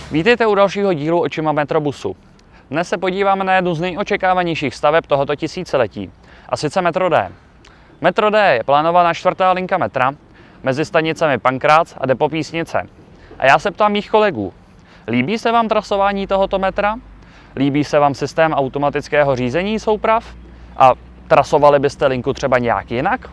Vítejte u dalšího dílu Očima metrobusu. Dnes se podíváme na jednu z nejočekávanějších staveb tohoto tisíciletí, a sice metro D. Metro D je plánovaná čtvrtá linka metra mezi stanicemi Pankrác a Depo Písnice. A já se ptám mých kolegů, líbí se vám trasování tohoto metra? Líbí se vám systém automatického řízení souprav? A trasovali byste linku třeba nějak jinak?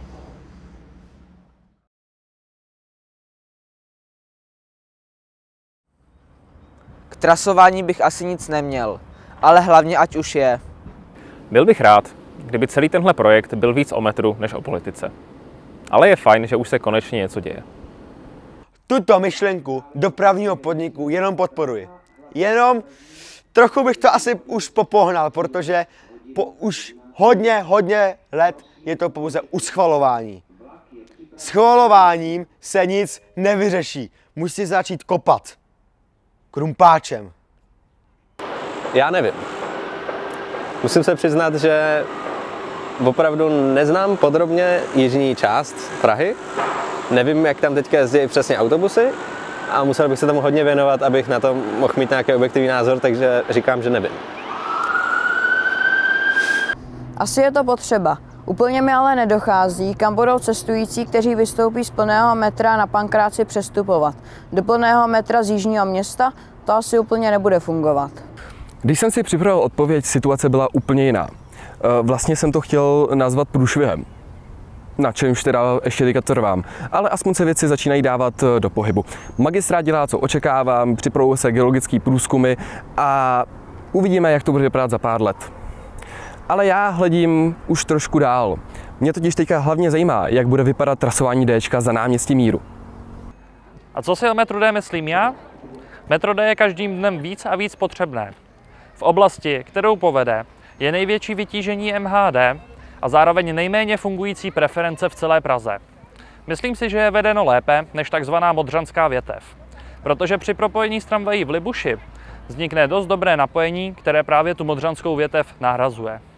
K trasování bych asi nic neměl, ale hlavně ať už je. Byl bych rád, kdyby celý tenhle projekt byl víc o metru než o politice. Ale je fajn, že už se konečně něco děje. Tuto myšlenku dopravního podniku jenom podporuji. Jenom trochu bych to asi už popohnal, protože už hodně let je to pouze uschvalování. Schvalováním se nic nevyřeší. Musí začít kopat. Krumpáčem. Já nevím. Musím se přiznat, že opravdu neznám podrobně jižní část Prahy. Nevím, jak tam teďka jezdí přesně autobusy a musel bych se tomu hodně věnovat, abych na to mohl mít nějaký objektivní názor, takže říkám, že nevím. Asi je to potřeba. Úplně mi ale nedochází, kam budou cestující, kteří vystoupí z plného metra na Pankráci přestupovat. Do plného metra z jižního města to asi úplně nebude fungovat. Když jsem si připravil odpověď, situace byla úplně jiná. Vlastně jsem to chtěl nazvat průšvihem, na čemž teda ještě teďka trvám, ale aspoň se věci začínají dávat do pohybu. Magistrát dělá, co očekávám, připravují se geologické průzkumy a uvidíme, jak to bude vypadat za pár let. Ale já hledím už trošku dál. Mě totiž teďka hlavně zajímá, jak bude vypadat trasování Dčka za náměstí Míru. A co si o metru D myslím já? Metro D je každým dnem víc a víc potřebné. V oblasti, kterou povede, je největší vytížení MHD a zároveň nejméně fungující preference v celé Praze. Myslím si, že je vedeno lépe než takzvaná modřanská větev, protože při propojení s tramvají v Libuši vznikne dost dobré napojení, které právě tu modřanskou větev nahrazuje.